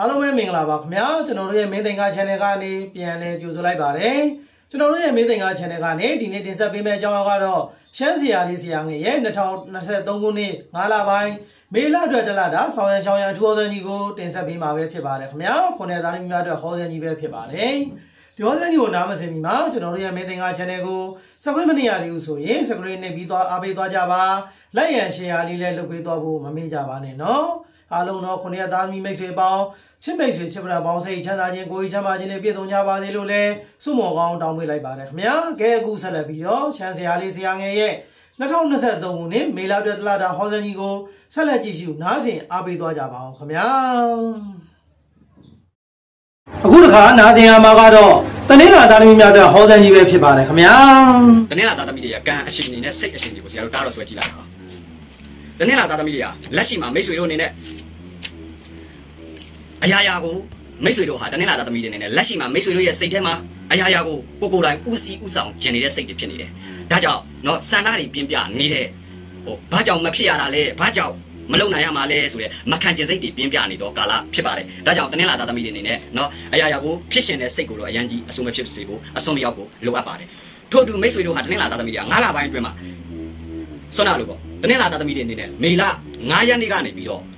အားလုံးပဲမင်္ဂလာပါခင်ဗျာကျွန်တော်တို့ရဲ့မင်းသင်္ကာ channel ကနေပြန်လည်ကြိုဆိုလိုက်ပါတယ်ကျွန်တော်တို့ရဲ့မင်းသင်္ကာ channel ကနေဒီနေ့တင်ဆက်ပေးမယ့်အကြောင်းအရာကတော့ရှမ်းဆရာလေးဆရာငယ်ရဲ့2023ခုနှစ်9လပိုင်းမေလအတွက်တလတာဆောင်းရံရှောင်းရံထူဟောစံကြီးကိုတင်ဆက်ပေးမှာပဲဖြစ်ပါတယ်ခင်ဗျာခုနှစ်သားသမီးများအတွက်ဟောစံကြီးပဲဖြစ်ပါတယ်ဒီဟောစံကြီးကိုနားမစင်မီမှာကျွန်တော်တို့ရဲ့မင်းသင်္ကာ channel ကို subscribe မနေရသေးဘူးဆိုရင် subscribe နဲ့ပြီးသွားအားပေးသွားကြပါလိုက်ရန် share လေးလည်းလုပ်ပေးသွားဖို့မမေ့ကြပါနဲ့နော်အားလုံးတော့ခုနှစ်သားသမီးမိတ်ဆွေပေါင်းချစ်မိတ်ဆွေချစ်ပရာပေါင်းစိတ်ချမ်းသာခြင်းကိုယ်ချမ်းသာခြင်းနဲ့ပြည့်စုံကြပါစေလို့လည်းဆုမွန်ကောင်းတောင်းပေးလိုက်ပါတယ်ခင်ဗျာကဲအခုဆက်လက်ပြီးတော့ရှမ်းဆရာလေးဆရာငယ်ရဲ့2023ခုနှစ်မေလအတွက်တလတာဟောစံကြီးကိုဆက်လက်ကြည့်ရှုနားဆင်အားပေးသွားကြပါအောင်ခင်ဗျာအခုတစ်ခါနားဆင်ရမှာကတော့တနင်္လာသားသမီးများအတွက်ဟောစံကြီးပဲဖြစ်ပါတယ်ခင်ဗျာတနင်္လာသားသမီးတွေကကံအရှိန်နဲ့စိတ်အရှိန်တွေကိုဆရာတို့တားတော့ဆွဲကြည့်လိုက်ပါတနင်္လာသားသမီးတွေကလက်ရှိမှာမိတ်ဆွေတို့အနေနဲ့အရာရာကိုမိတ်ဆွေတို့ဟာတနင်္လာသားသမီးတွေအနေနဲ့လက်ရှိမှာမိတ်ဆွေတို့ရဲ့စိတ်ထဲမှာအရာရာကိုကိုယ်တိုင်ဥစီဥဆောင်ကျင်နေတဲ့စိတ်တွေဖြစ်နေတယ်။ဒါကြောင့်เนาะစန္ဒတွေပြင်းပြနေတဲ့ဘာကြောင့်မဖြစ်ရတာလဲဘာကြောင့်မလုံနိုင်ရမှာလဲဆိုတဲ့မခံကျင်စိတ်တွေပြင်းပြနေတော့ကာလဖြစ်ပါတယ်။ဒါကြောင့်တနင်္လာသားသမီးတွေအနေနဲ့เนาะအရာရာကိုဖြစ်ရှင်တဲ့စိတ်ကိုတော့အရန်ကြီးအဆုံးမဖြစ်စေဖို့အဆုံးတယောက်ကိုလိုအပ်ပါတယ်။ထို့တူမိတ်ဆွေတို့ဟာတနင်္လာသားသမီးတွေက9လပိုင်းအတွင်းမှာဆွမ်းနာလို့ပေါ့တနင်္လာသားသမီးတွေအနေနဲ့မေလ9ရက်နေ့ကနေပြီးတော့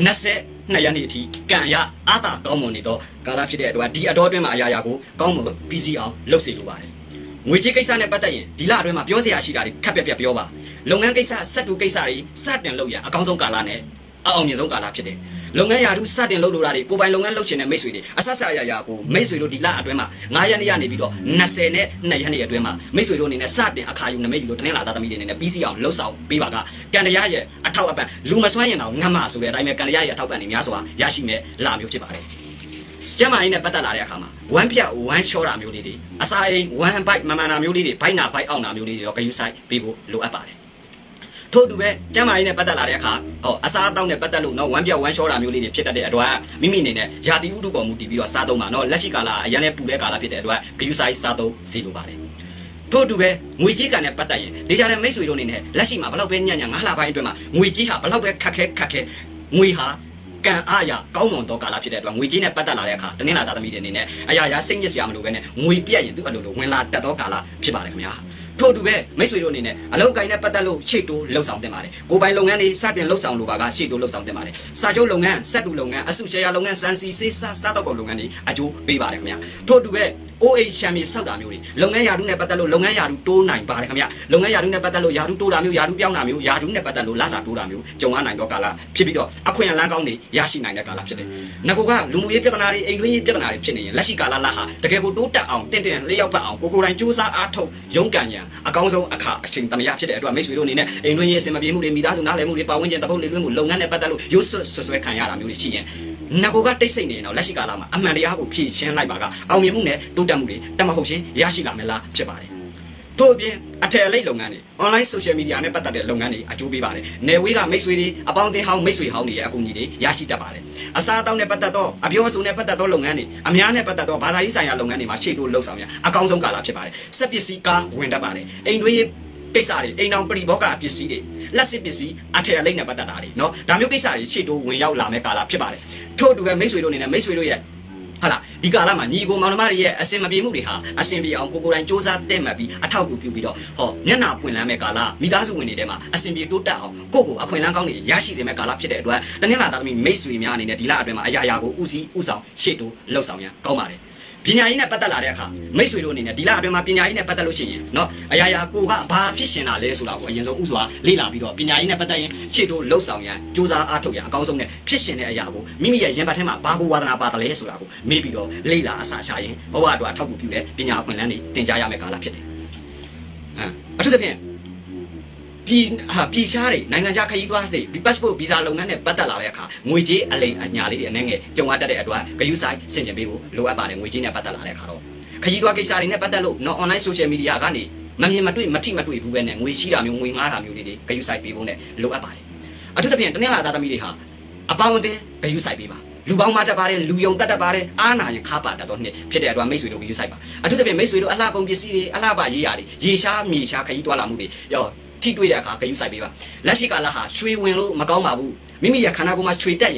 22ရက်နေ့အထိကံရအာသာကောင်းမွန်နေတော့ကာလဖြစ်တဲ့အတွက်ဒီအတော်အတွင်းမှာအရာရာကိုကောင်းမွန်ပြီးစီအောင်လုပ်စေလိုပါတယ်ငွေကြေးကိစ္စနဲ့ပတ်သက်ရင်ဒီလအတွင်းမှာပြောစရာရှိတာတွေခက်ပြက်ပြက်ပြောပါလုပ်ငန်းကိစ္စစက်တူကိစ္စတွေစတင်လုပ်ရအကောင်းဆုံးကာလနဲ့အအောင်မြင်ဆုံးကာလဖြစ်တယ်လုပ်ငန်းရာထူးစတင်လုပ်လို့တာတွေကိုပိုင်လုပ်ငန်းလုပ်ချင်တဲ့မိတ်ဆွေတွေအဆက်ဆက်အရာရာကိုမိတ်ဆွေတို့ဒီလအတွင်းမှာ9ရက်နေ့ကနေပြီးတော့20နဲ့2ရက်နေ့အတွင်းမှာမိတ်ဆွေတို့အနေနဲ့စတင်အခါယူနမိတ်ယူလို့တနင်္လာသားသမီးတွေအနေနဲ့ပြီးစီအောင်လှုပ်ဆောင်ပေးပါကကံတရားရဲ့အထောက်အပံ့လူမစွမ်းရင်တော့ငတ်မဆိုတဲ့အတိုင်းပဲကံတရားရဲ့အထောက်အပံ့တွေများစွာရရှိမဲ့လာမျိုးဖြစ်ပါတယ်ကျမကြီးနဲ့ပတ်သက်လာတဲ့အခါမှာဝမ်းပြတ်ဝမ်းချောတာမျိုးလေးတွေအစာအိမ်ဝမ်းဘိုက်မမှန်တာမျိုးလေးတွေဘိုက်နာဘိုက်အောင်တာမျိုးလေးတွေတော့ဂယုဆိုင်ပေးဖို့လိုအပ်ပါတယ်ထို့တူပဲကျမ်းမာရေးနဲ့ပတ်သက်လာတဲ့အခါအစားအသောက်နဲ့ပတ်သက်လို့နော်ဝမ်းပြောက်ဝမ်းလျှောတာမျိုးလေးတွေဖြစ်တတ်တဲ့အတွက်မိမိအနေနဲ့ယာတိဥတုပေါ်မူတည်ပြီးတော့စားသုံးပါနော်လက်ရှိကာလအရင်လည်းပူတဲ့ကာလဖြစ်တဲ့အတွက်ဂယုဆိုင်စားသုံးစီလိုပါတယ်ထို့တူပဲငွေကြေးကံနဲ့ပတ်သက်ရင်ဒေကြတဲ့မိတ်ဆွေတို့အနေနဲ့လက်ရှိမှာဘလောက်ပဲညံ့ညံ့9လပိုင်းအတွင်းမှာငွေကြေးဟာဘလောက်ပဲခက်ခဲငွေဟာကံအားရကောင်းမွန်သောကာလဖြစ်တဲ့အတွက်ငွေကြေးနဲ့ပတ်သက်လာတဲ့အခါတနင်္လာသားသမီးတွေအနေနဲ့အရာရာစိတ်ညစ်စရာမလိုပဲနဲ့ငွေပြတ်ရင်သူ့အလိုလိုဝင်လာတတ်သောကာလဖြစ်ပါတယ်ခင်ဗျာထို့တူပဲမိတ်ဆွေတို့အနေနဲ့အလုပ်ကိုင်းနဲ့ပတ်သက်လို့ရှေ့တိုးလှုပ်ဆောင်တင်ပါတယ်ကိုပိုင်လုပ်ငန်းတွေစတင်လှုပ်ဆောင်လိုပါကရှေ့တိုးလှုပ်ဆောင်တင်ပါတယ်စာချုပ်လုပ်ငန်းစက်တူလုပ်ငန်းအစုရှယ်ယာလုပ်ငန်းစံစီစေးစားတော့ကုန်လုပ်ငန်းတွေအကျိုးပေးပါတယ်ခင်ဗျာထို့တူပဲ OH ချမ်းမြေစောက်တာမျိုးတွေလုပ်ငန်းယာတုနဲ့ပတ်သက်လို့လုပ်ငန်းယာတုတိုးနိုင်ပါတယ်ခင်ဗျာလုပ်ငန်းယာတုနဲ့ပတ်သက်လို့ယာတုတိုးတာမျိုးယာတုပြောင်းတာမျိုးယာတုနဲ့ပတ်သက်လို့လစာတိုးတာမျိုးကြုံရနိုင်တော့ကာလဖြစ်ပြီးတော့အခွင့်အလမ်းကောင်းတွေရရှိနိုင်တဲ့ကာလဖြစ်တယ်။ငါကလူမှုရေးပြဿနာတွေအိမ်တွင်းရေးပြဿနာတွေဖြစ်နေရင်လက်ရှိကာလလာဟာတကယ်ကိုတိုးတက်အောင်တင့်လျောက်ပတ်အောင်ကိုယ်တိုင်စူးစမ်းအားထုတ်ရုန်းကန်ရန်အကောင်းဆုံးအခါအချိန်တမရဖြစ်တဲ့အတွက်မိတ်ဆွေတို့အနေနဲ့အိမ်တွင်းရေးအစင်မပြေမှုတွေမိသားစုနားလည်မှုတွေပတ်ဝန်းကျင်တပုတ်လေးတွင်းမှုလုပ်ငန်းနဲ့ပတ်သက်လို့ရုပ်ဆွဲခံရတာမျိုးတွေရှိရင်ငါကတိတ်ဆိတ်နေရင်တော့လက်ရှိကာလမှာအမှန်တရားကိုဖြည့်ရှင်းလိုက်ပါကအောင်မြင်မှုနဲ့တိုးတက်မှုတွေတမဟုတ်ရှင်းရရှိလာမယ်လားဖြစ်ပါတယ်ထို့အပြင်အထက်အလိပ်လုပ်ငန်းတွေ online social media နဲ့ပတ်သက်တဲ့လုပ်ငန်းတွေအကျိုးပေးပါတယ်။နယ်ဝေးကမိတ်ဆွေတွေအပေါင်းအသင်းဟောင်းမိတ်ဆွေဟောင်းတွေရဲ့အကူအညီတွေရရှိတတ်ပါတယ်။အစားအသောက်နဲ့ပတ်သက်သောအပြောအဆိုနဲ့ပတ်သက်သောလုပ်ငန်းတွေအများနဲ့ပတ်သက်သောဘာသာရေးဆိုင်ရာလုပ်ငန်းတွေမှာရှေ့တိုးလှုပ်ဆောင်ရအကောင်းဆုံးကာလဖြစ်ပါတယ်။စက်ပစ္စည်းကားဝင်တတ်ပါတယ်။အိမ်တွင်းကိစ္စတွေအိမ်တော်ပရိဘောဂပစ္စည်းတွေလက်စစ်ပစ္စည်းအထက်အလိပ်နဲ့ပတ်သက်တာတွေနော်ဒါမျိုးကိစ္စတွေရှေ့တိုးဝင်ရောက်လာမဲ့ကာလဖြစ်ပါတယ်။ထို့အတူပဲမိတ်ဆွေတို့အနေနဲ့မိတ်ဆွေတို့ရဲ့ဟာလားဒီကာလမှာညီကိုမောင်နှမတွေရဲ့အစင်မပြေမှုတွေဟာအစင်ပြေအောင်ကိုယ်တိုင်စူးစမ်းတက်မှတ်ပြီးအထောက်အကူပြုပြီးတော့မျက်နှာပွင့်လန်းမဲ့ကာလမိသားစုဝင်တွေထဲမှာအစင်ပြေတိုးတက်အောင်ကိုယ့်ကိုအခွင့်အလမ်းကောင်းတွေရရှိစေမဲ့ကာလဖြစ်တဲ့အတွက်တနင်္လာသားသမီးမိတ်ဆွေများအနေနဲ့ဒီလအတွင်းမှာအရာရာကိုဥစည်းဥဆောင်ရှေ့တိုးလှုပ်ဆောင်ရန်ကောင်းပါတယ်ပညာရေးနဲ့ပတ်သက်လာတဲ့အခါမိတ်ဆွေတို့အနေနဲ့ဒီလအတွင်းမှာပညာရေးနဲ့ပတ်သက်လို့ရှိရင်เนาะအရာရာကိုကဘာဖြစ်ရှင်လာလဲဆိုတာကိုအရင်ဆုံးဥစွာလေ့လာပြီးတော့ပညာရေးနဲ့ပတ်သက်ရင်ရှေ့တိုးလှုပ်ဆောင်ရန်စူးစမ်းအားထုတ်ရန်အကောင်းဆုံးနဲ့ဖြစ်ရှင်တဲ့အရာကိုမိမိရဲ့ရင်ဘတ်ထဲမှာဘာကိုဝါသနာပါတယ်လဲဆိုတာကိုမေးပြီးတော့လေ့လာအစာရှာရင်ဘဝအတွက်အထောက်အကူပြုတဲ့ပညာအခွင့်အလမ်းတွေသင်ကြားရမယ့်ကာလဖြစ်တယ်အထူးသဖြင့်ပြည်ခြားတွေနိုင်ငံခြားခရီးသွားတွေ passport visa လုပ်ငန်းနဲ့ပတ်သက်လာတဲ့အခါငွေကြေးအလိမ်အညာလေးတွေအနေငယ်ကြုံရတတ်တဲ့အတွက်ဂယုဆိုင်ဆင်ခြင်ပေးဖို့လိုအပ်ပါတယ်ငွေကြေးနဲ့ပတ်သက်လာတဲ့အခါတော့ခရီးသွားကိစ္စတွေနဲ့ပတ်သက်လို့ online social media ကနေမမြင်မတွေ့မထိမတွေ့ဘူးပဲနဲ့ငွေရှိတာမျိုးငွေငှားတာမျိုးလေးတွေဂယုဆိုင်ပေးဖို့နဲ့လိုအပ်ပါတယ်အထူးသဖြင့်တနင်္လာသားသမီးတွေဟာအပေါင်းအသင်းဂယုဆိုင်ပေးပါလူပေါင်းမတတ်ပါတယ်လူယုံတတ်ပါတယ်အားနာရင်ခါပါတတ်တော့နှစ်ဖြစ်တဲ့အတွက်မိတ်ဆွေတို့ဂယုဆိုင်ပါအထူးသဖြင့်မိတ်ဆွေတို့အလှကုန်ပစ္စည်းတွေအလှပရေးရာတွေရေရှားမြေရှားခရီးသွားလာမှုတွေထိတွေ့တဲ့အခါဂယုဆိုင်ပေးပါလက်ရှိကာလဟာရွှေဝင်လို့မကောင်းပါဘူးမိမိရဲ့ခန္ဓာကိုယ်မှာရွှေတက်ရင်တော့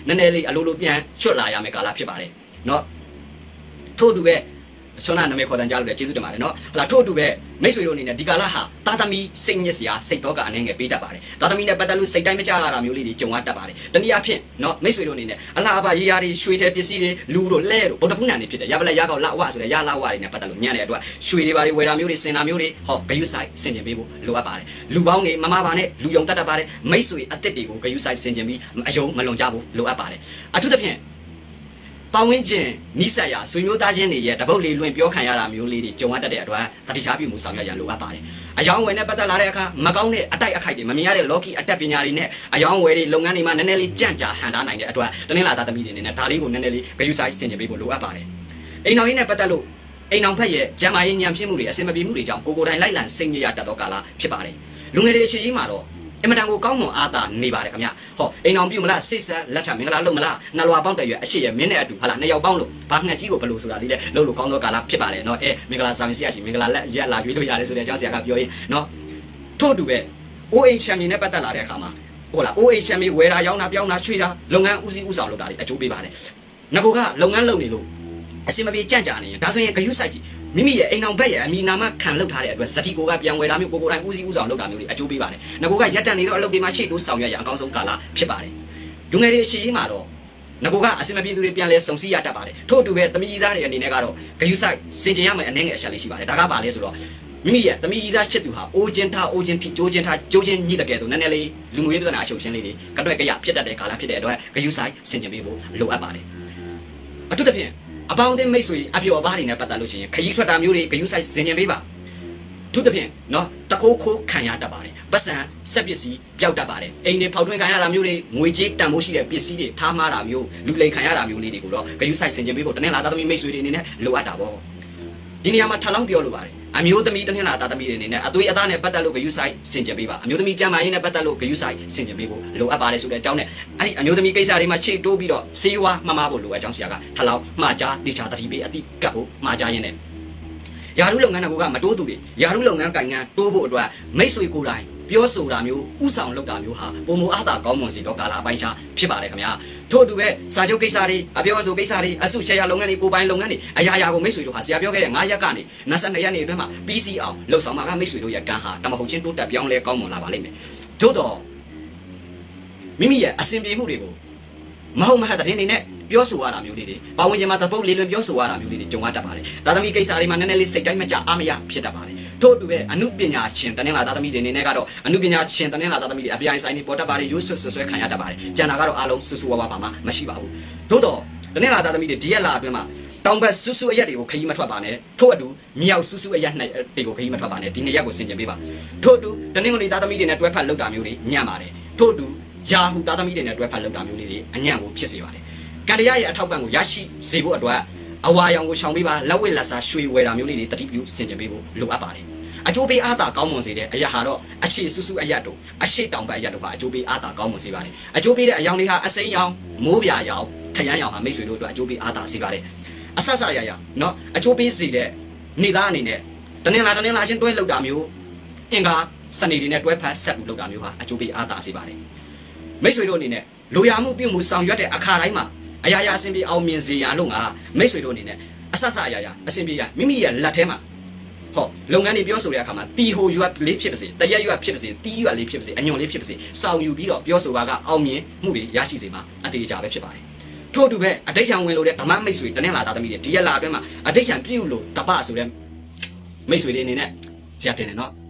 နည်းနည်းလေးအလိုလိုပြန်ချွတ်လာရမယ်ကာလဖြစ်ပါတယ်နော်ထို့တူပဲဆွမ်းနာနာမည်ခေါ်တန်ကြလို့လည်းကျေးဇူးတင်ပါတယ်နော်ဟလာထို့တူပဲမိတ်ဆွေတို့အနေနဲ့ဒီကာလဟာတာသမီစိတ်ညစ်စရာစိတ်တော့ကအနေငယ်ပေးတတ်ပါတယ်တာသမီနဲ့ပတ်သက်လို့စိတ်တိုင်းမကြရတာမျိုးလေးတွေကြုံရတတ်ပါတယ်တနည်းအားဖြင့်နော်မိတ်ဆွေတို့အနေနဲ့အလားအပါရေရာတွေရွှေတဲ့ပစ္စည်းတွေလူတို့လဲတို့ဗုဒ္ဓဖုန်နံတွေဖြစ်တယ်ရပလက်ရကောက်လဝဆိုတဲ့ရလဝတွေနဲ့ပတ်သက်လို့ညံ့တဲ့အတွက်ရွှေတွေဘာတွေဝယ်တာမျိုးတွေစင်တာမျိုးတွေဟောဂယုဆိုင်စင်ကျင်ပေးဖို့လိုအပ်ပါတယ်လူပေါင်းတွေမမပါနဲ့လူယုံတတ်ပါတယ်မိတ်ဆွေအစ်စ်တွေကိုဂယုဆိုင်စင်ကျင်ပြီးအယုံမလွန်ကြဘူးလိုအပ်ပါတယ်အထူးသဖြင့်ပေါင်းဝင်းကျင်နိစ္စရာဆွေမျိုးသားချင်းတွေရဲ့တပုတ်လေးလွင်ပြောခံရတာမျိုးလေးတွေကြုံရတတ်တဲ့အတွက်တတိချပြုမှုဆောင်ရွက်ရလိုအပ်ပါတယ်။အယောင်ဝယ်နဲ့ပတ်သက်လာတဲ့အခါမကောင်းတဲ့အတိုက်အခိုက်တွေမမြင်ရတဲ့လော်ကီအတက်ပညာတွေနဲ့အယောင်ဝယ်တွေလုပ်ငန်းတွေမှာနည်းနည်းလေးကြန့်ကြာဟန်တာနိုင်တဲ့အတွက်တနင်္လာသားသမီးတွေအနေနဲ့ဒါလေးကိုနည်းနည်းလေးဂရုစိုက်ဆင်ခြင်ပေးဖို့လိုအပ်ပါတယ်။အိမ်တော်ကြီးနဲ့ပတ်သက်လို့အိမ်တော်ဖက်ရဲ့ဂျမားရေးညံဖြစ်မှုတွေအစင်မပြေမှုတွေကြောင့်ကိုတိုင်လိုက်လံစိတ်ညစ်ရတတ်သောကာလဖြစ်ပါတယ်။လူငယ်တွေအရှိကြီးမှာတော့အင်မတန်ကိုကောင်းမွန်အားသာနေပါတယ်ခင်ဗျဟောအိမ်အောင်ပြုမလားစိတ်ဆက်လက်ထမင်္ဂလာလုပ်မလားနှလွာပေါင်းတရွယ်အရှိရမင်းနဲ့အတူဟာလားနှစ်ယောက်ပေါင်းလို့ဘာငှက်ကြီးကိုဘလို့ဆိုတာလေးလဲလုပ်လို့ကောင်းသောကာလဖြစ်ပါတယ်နော်မင်္ဂလာစာမင်းဆရာကြီးမင်္ဂလာလက်ရက်လာရွေးလို့ရတယ်ဆိုတဲ့အကြောင်းဆရာကပြောရင်နော်ထို့တူပဲ OH ချမ်ပီယံနဲ့ပတ်သက်လာတဲ့အခါမှာဟုတ်လား OH ချမ်ပီယံဝယ်တာရောင်းတာပြောင်းတာရွှေ့တာလုပ်ငန်းဦးစီးဦးဆောင်လုပ်တာတွေအကျိုးပေးပါတယ်ငါကလုပ်ငန်းလုပ်နေလို့အစင်မပြေကြန့်ကြာနေရင်ဒါဆိုရင်ဂယုစိုက်ကြီးမိမိရဲ့အိမ်အောင်ဘက်ရဲ့အမိနာမခံလုပ်ထားတဲ့အတွက်ဇတိကိုကပြန်ဝယ်တာမျိုးကိုတိုင်ဦးစီးဦးဆောင်လုပ်တာမျိုးတွေအကျိုးပေးပါတယ်ငါကရက်တန်နေတော့အလုပ်တွေမှာရှေ့တိုးဆောင်ရွက်ရအကောင်းဆုံးကာလဖြစ်ပါတယ်လူငယ်တွေအရှိကြီးမှာတော့ငါကအစင်မပြေသူတွေပြန်လဲစုံစည်းရတတ်ပါတယ်ထို့အတူပဲသမီးကြီးသားတွေအနေနဲ့ကတော့ဂယုစိုက်စင်ကြင်ရမယ်အနေငယ်အချက်လေးရှိပါတယ်ဒါကပါလဲဆိုတော့မိမိရဲ့သမီးကြီးသားချစ်သူဟာအိုချင်းထားအိုချင်းထိကြိုးချင်းထားကြိုးချင်းညှိတဲ့ကဲဆိုနည်းနည်းလေးလူငွေပြဿနာအချုပ်ချင်းလေးတွေကတွဲကြရဖြစ်တတ်တဲ့ကာလဖြစ်တဲ့အတွက်ဂယုစိုက်စင်ကြင်ပေးဖို့လိုအပ်ပါတယ်အထူးသဖြင့်အပေါင်းအသင်းမိတ်ဆွေအပြော်အပါးတွေနဲ့ပတ်သက်လို့ရှိရင်ခရီးထွက်တာမျိုးတွေဂယုစိုက်စင်ကြင်ပေးပါသူတဖြင့်နော်တကိုးခိုးခံရတတ်ပါတယ်ပတ်စံစက်ပစ္စည်းပျောက်တတ်ပါတယ်အိမ်တွေဖောက်ထွင်းခံရတာမျိုးတွေငွေကြေးတန်ဖိုးရှိတဲ့ပစ္စည်းတွေထားမှားတာမျိုးလူလိမ်ခံရတာမျိုးလေးတွေကိုတော့ဂယုစိုက်စင်ကြင်ပေးဖို့တနင်္လာသားသမီးမိတ်ဆွေတွေအနေနဲ့လိုအပ်တာပေါ့ဒီနေရာမှာထပ်လောင်းပြောလိုပါတယ်အမျိုးသမီးတနင်္လာသားသမီးတွေအနေနဲ့အသွေးအသားနဲ့ပတ်သက်လို့ဂယုစိုက်စင်ကြင်ပေးပါအမျိုးသမီးကျမ်းမာရေးနဲ့ပတ်သက်လို့ဂယုစိုက်စင်ကြင်ပေးဖို့လိုအပ်ပါတယ်ဆိုတဲ့အကြောင်းနဲ့အဲ့ဒီအမျိုးသမီးကိစ္စတွေမှာရှေ့တိုးပြီးတော့စေဝါမှားမှားဖို့လိုအပ်ကြောင်းဆရာကထပ်လောင်းမှားကြားတေချာတတိပေးအတိကပ်ဖို့မှားကြားရင်းနဲ့ယာရုလုပ်ငန်းကမတိုးသူတွေယာရုလုပ်ငန်းကိုင်ငန်းတိုးဖို့အတွက်မိတ်ဆွေကိုယ်တိုင်ပြောဆိုတာမျိုးဥဆောင်လုပ်တာမျိုးဟာပုံမအားသာကောင်းမွန်စီတော့ကာလာပိုင်းခြားဖြစ်ပါတယ်ခင်ဗျာထို့အတူပဲစာချုပ်ကိစ္စတွေအပြောအဆိုကိစ္စတွေအစုချေရလုပ်ငန်းတွေကိုပိုင်လုပ်ငန်းတွေအရာရာကိုမိတ်ဆွေတို့ဟာဆရာပြောခဲ့တဲ့9ရက်ကနေ22ရက်နေ့အတွင်းမှာ PC အောင်လှုပ်ဆောင်မှာကမိတ်ဆွေတို့ရဲ့ကံဟာတမဟုတ်ချင်းတိုးတက်ပြောင်းလဲကောင်းမွန်လာပါလိမ့်မယ်သို့တော့မိမိရဲ့အစဉ်ပြေမှုတွေကိုမဟုတ်မဟတ်တဲ့နေနဲ့ပြောဆိုရတာမျိုးလေးတွေပါဝင်ခြင်းမှာတပုတ်လေးလွင်ပြောဆိုရတာမျိုးလေးတွေကြုံရတတ်ပါတယ်ဒါသမီးကိစ္စတွေမှာနည်းနည်းလေးစိတ်တိုင်းမကြအားမရဖြစ်တတ်ပါတယ်ထို့အတူပဲအနုပညာရှင်တနင်္လာသားသမီးတွေအနေနဲ့ကတော့အနုပညာရှင်တနင်္လာသားသမီးတွေအပြိုင်ဆိုင်နေပေါ်တတ်ပါတယ်ရိုးဆွဲခံရတတ်ပါတယ်ကျန်တာကတော့အားလုံးဆူဆူဝါဝါပါမှမရှိပါဘူးသို့တော့တနင်္လာသားသမီးတွေဒီရက်လာအတွင်းမှာတောင်ဘက်ဆူဆူအရက်တွေကိုခရီးမထွက်ပါနဲ့ထို့အတူမြောက်ဆူဆူအရက်တွေကိုခရီးမထွက်ပါနဲ့ဒီနေ့ရက်ကိုဆင်ကျင်ပေးပါထို့အတူတနင်္ဂနွေသားသမီးတွေနဲ့တွဲဖက်လုပ်တာမျိုးတွေညံ့ပါတယ်ထို့အတူယာဟုသားသမီးတွေနဲ့တွဲဖက်လုပ်တာမျိုးလေးတွေအညံ့ကိုဖြစ်စေပါတယ်ကံတရားရဲ့အထောက်ပံ့ကိုရရှိစေဖို့အတွက်အဝါရောင်ကိုရှောင်ပေးပါလက်ဝဲလက်စားရွှေဝယ်တာမျိုးလေးတွေတတိပြုဆင်ကျင်ပေးဖို့လိုအပ်ပါတယ်အကျိုးပေးအားသာကောင်းမွန်စေတဲ့အရာဟာတော့အရှိစုစုအရက်တို့အရှိတောင်ဘက်အရက်တို့ဟာအကျိုးပေးအားသာကောင်းမွန်စေပါတယ်အကျိုးပေးတဲ့အယောင်တွေဟာအစိမ်းရောင်မိုးပြာရောင်ခရမ်းရောင်ဟာမိတ်ဆွေတို့အတွက်အကျိုးပေးအားသာစေပါတယ်အဆဆရရနော်အကျိုးပေးစေတဲ့နေသားအနေနဲ့တနင်္လာချင်းတွဲလောက်တာမျိုးအင်္ဂါစနေတွေနဲ့တွဲဖက်ဆက်လုပ်တာမျိုးဟာအကျိုးပေးအားသာစေပါတယ်မိတ်ဆွေတို့အနေနဲ့လိုရာမှုပြုမှုဆောင်ရွက်တဲ့အခါတိုင်းမှာအရာရာအစဉ်ပြေအောင်မြင်စေရလို့ငါမိတ်ဆွေတို့အနေနဲ့အဆဆအရာရာအစဉ်ပြေရမိမိရဲ့လက်ထဲမှာဟောလုပ်ငန်းတွေပြောဆိုတဲ့အခါမှာတီဟိုရွက်လေးဖြစ်ပါစေတရက်ရွက်ဖြစ်ပါစေတီးရွက်လေးဖြစ်ပါစေအညွန်လေးဖြစ်ပါစေစောင်ယူပြီးတော့ပြောဆိုပါကအောင်မြင်မှုတွေရရှိစေမှာအသေးအချာပဲဖြစ်ပါတယ်ထို့အတူပဲအတိတ်ချံဝင်လို့တဲ့ဓမ္မမိတ်ဆွေတနင်္လာသားသမီးတွေဒီရက်လာအတွင်းမှာအတိတ်ချံပြုလို့တပဆိုတဲ့မိတ်ဆွေတွေအနေနဲ့ဆရာတင်တယ်နော်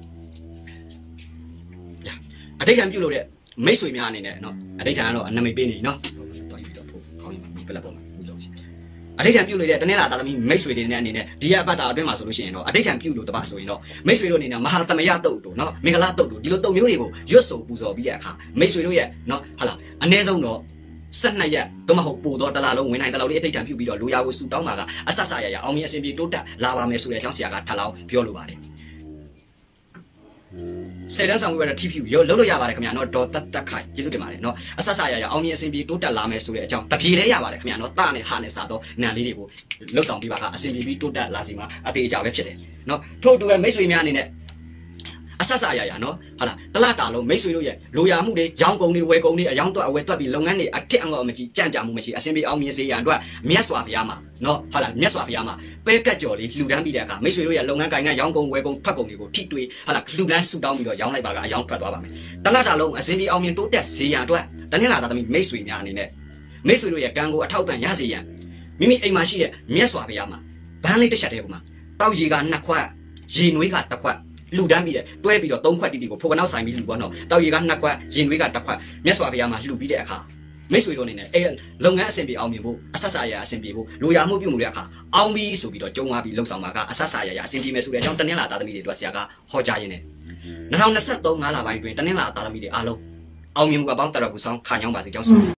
အတိတ်ချံပြုလို့တဲ့မိတ်ဆွေများအနေနဲ့နော်အတိတ်ချံကတော့အနမိတ်ပေးနေနော်တော်ပြီတော့ဖို့ခေါင်းပြီးပြလက်ပေါ်မှာလို့ရှိအတိတ်ချံပြုလို့တဲ့တနင်္လာသားသမီးမိတ်ဆွေတွေနဲ့အနေနဲ့ဒီရက်အပတ်တာအတွင်းမှာဆိုလို့ရှိရင်တော့အတိတ်ချံပြုလို့တပဆိုရင်တော့မိတ်ဆွေတို့အနေနဲ့မဟာသမယတုတ်တို့နော်မင်္ဂလာတုတ်တို့ဒီလိုတုတ်မျိုးတွေကိုရွတ်ဆိုပူဇော်ပြီးတဲ့အခါမိတ်ဆွေတို့ရဲ့နော်ဟာလားအ ਨੇ ဆုံးတော့12ရက်တော့မဟုတ်ပို့တော့တလားလုံးဝင်နိုင်တလောက်လေးအတိတ်ထံပြုပြီးတော့လူရကိုစူတောင်းပါကအဆဆရရအောင်မြင်အစဉ်ပြေတိုးတက်လာပါမယ်ဆိုတဲ့အကြောင်းဆရာကထပ်လောင်းပြောလိုပါတယ်ဆယ်တန်းဆောင်ဝေးရတဲ့ TPU ရောလုံးလို့ရပါတယ်ခင်ဗျာနော်ဒေါ်တက်ခိုင်ကျေးဇူးတင်ပါတယ်နော်အဆဆရရအောင်မြင်အစဉ်ပြေတိုးတက်လာမယ်ဆိုတဲ့အကြောင်းတပြေလဲရပါတယ်ခင်ဗျာနော်တနဲ့ဟာနဲ့စတော့နံလေးတွေကိုလှုပ်ဆောင်ပြီးပါကအစဉ်ပြေပြီးတိုးတက်လာစီမှာအသေးအကြပဲဖြစ်တယ်နော်ထို့အတူပဲမိတ်ဆွေများအနေနဲ့အဆက်ဆက်ရနော်ဟုတ်လားတလားတာလုံးမိတ်ဆွေတို့ရဲ့လိုရာမှုတွေရောင်းကုန်တွေဝယ်ကုန်တွေအယောင်းတော့အဝယ်တွက်ပြီးလုပ်ငန်းတွေအထက်အောင်မကြည့်ကြံ့ကြမှုမရှိအစင်ပြေအောင်မြင်စေရန်အတွက်မြတ်စွာဘုရားမှာနော်ဟုတ်လားမြတ်စွာဘုရားမှာပဲကတ်ကြော်လေးလှူဒန်းပြီးတဲ့အခါမိတ်ဆွေတို့ရဲ့လုပ်ငန်းကိုင်ငန်းရောင်းကုန်ဝယ်ကုန်ထွက်ကုန်တွေကိုထိတွေ့ဟုတ်လားလှူဒန်းဆူတောင်းပြီးတော့ရောင်းလိုက်ပါကအယောင်းထွက်သွားပါမယ်တလားတာလုံးအစင်ပြေအောင်မြင်တိုးတက်စေရန်အတွက်တနင်္လာသမီးမိတ်ဆွေများအနေနဲ့မိတ်ဆွေတို့ရဲ့ကံကိုအထောက်ပံ့ရစေရန်မိမိအိမ်မှာရှိတဲ့မြတ်စွာဘုရားမှာဘန်းလေးတစ်ချက်တည်းပုံမှာတောက်ရေက2ခွက်ရေနွေးက1ခွက်လူတန်းပြီးတယ်တွဲပြီးတော့3ခွက်တီတီကိုဖိုကနောက်ဆိုင်ပြီးလူပေါ့နော်တောက်ရေက2ခွက်ရေနွေးက1ခွက်မြတ်စွာဘုရားမှာလှူပြီးတဲ့အခါမိတ်ဆွေတို့အနေနဲ့လုပ်ငန်းအဆင်ပြေအောင်မြင်ဖို့အဆက်ဆရာအဆင်ပြေဖို့လိုရာမှုပြုမှုတဲ့အခါအောင်ပြီးဆိုပြီးတော့ကြုံသွားပြီးလှုပ်ဆောင်မှာကအဆက်ဆရာအဆင်ပြေမယ်ဆိုတဲ့အကြောင်းတနင်္လာသားသမီးတွေတို့ဆရာကဟောကြားရင်းနဲ့2023 5လပိုင်းတွင်တနင်္လာသားသမီးတွေအားလုံးအောင်မြင်မှုအပေါင်းတရကူဆောင်ခါညောင်းပါစေကြောင်းဆို